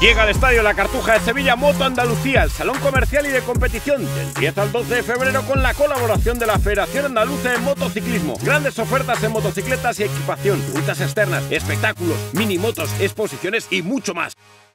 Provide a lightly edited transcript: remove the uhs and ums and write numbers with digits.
Llega al Estadio La Cartuja de Sevilla Moto Andalucía, el salón comercial y de competición, del 10 al 12 de febrero con la colaboración de la Federación Andaluza de Motociclismo. Grandes ofertas en motocicletas y equipación, rutas externas, espectáculos, minimotos, exposiciones y mucho más.